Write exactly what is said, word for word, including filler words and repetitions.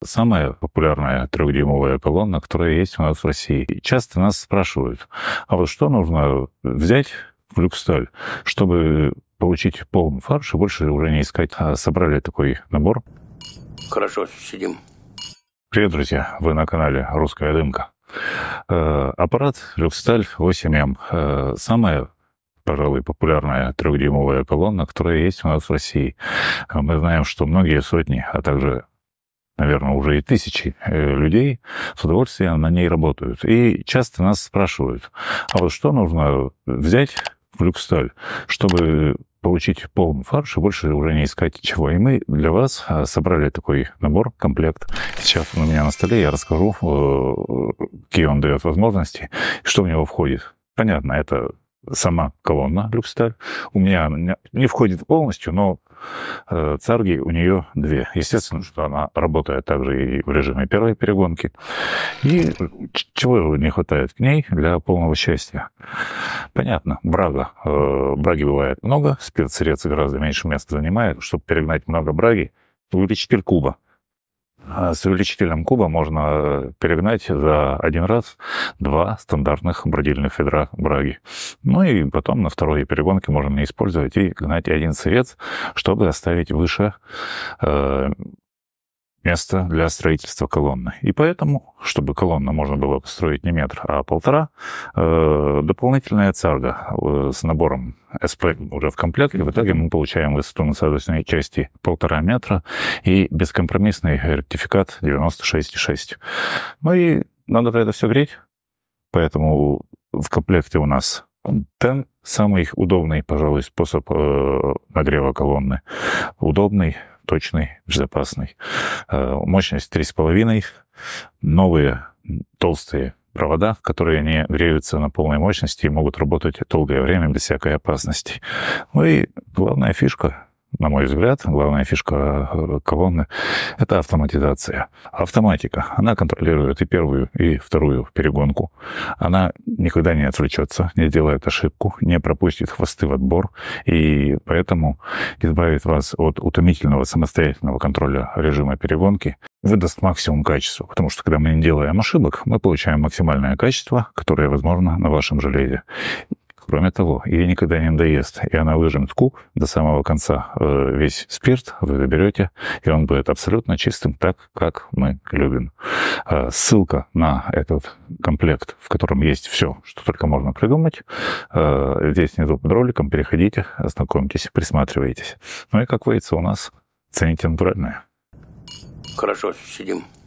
самая популярная трехдюймовая колонна, которая есть у нас в России. И часто нас спрашивают, а вот что нужно взять в Люксталь, чтобы получить полный фарш и больше уже не искать. А собрали такой набор. Хорошо, сидим. Привет, друзья! Вы на канале «Русская дымка». Э, аппарат Люксталь восемь эм. Э, самая, пожалуй, популярная трехдюймовая колонна, которая есть у нас в России. Мы знаем, что многие сотни, а также, наверное, уже и тысячи э, людей с удовольствием на ней работают. И часто нас спрашивают, а вот что нужно взять в Люксталь, чтобы получить полный фарш и больше уже не искать чего. И мы для вас собрали такой набор, комплект. Сейчас он у меня на столе, я расскажу, какие он дает возможности, что в него входит. Понятно, это сама колонна Люксталь. У меня не входит полностью, но царги у нее две. Естественно, что она работает также и в режиме первой перегонки. И чего не хватает к ней для полного счастья? Понятно, брага. Браги бывает много, спирт-сырец гораздо меньше места занимает. Чтобы перегнать много браги, увеличитель куба. С увеличителем куба можно перегнать за один раз два стандартных бродильных ведра браги. Ну и потом на второй перегонке можно не использовать и гнать один сырец, чтобы оставить выше э, место для строительства колонны. И поэтому, чтобы колонну можно было построить не метр, а полтора, э, дополнительная царга э, с набором эс пэ уже в комплекте. В итоге мы получаем высоту насадочной части полтора метра и бескомпромиссный ректификат девяносто шесть и шесть. Ну и надо это все греть, поэтому в комплекте у нас тен, самый удобный, пожалуй, способ э, нагрева колонны. Удобный, точный, безопасный. Мощность три с половиной. Новые толстые провода, которые не греются на полной мощности и могут работать долгое время без всякой опасности. Ну и главная фишка, на мой взгляд, главная фишка колонны — это автоматизация. Автоматика. Она контролирует и первую, и вторую перегонку. Она никогда не отвлечется, не сделает ошибку, не пропустит хвосты в отбор, и поэтому избавит вас от утомительного самостоятельного контроля режима перегонки, выдаст максимум качества. Потому что, когда мы не делаем ошибок, мы получаем максимальное качество, которое возможно на вашем железе. Кроме того, ей никогда не надоест, и она выжмет куб до самого конца. Весь спирт вы заберете, и он будет абсолютно чистым, так, как мы любим. Ссылка на этот комплект, в котором есть все, что только можно придумать, здесь внизу под роликом. Переходите, ознакомьтесь, присматривайтесь. Ну и, как говорится, у нас цените натуральное. Хорошо, сидим.